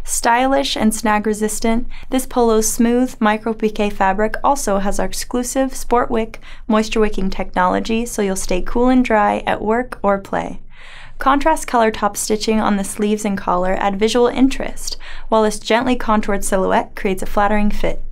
Stylish and snag-resistant, this polo's smooth Micropique fabric also has our exclusive Sport-Wick moisture-wicking technology, so you'll stay cool and dry at work or play. Contrast color top stitching on the sleeves and collar add visual interest, while this gently contoured silhouette creates a flattering fit.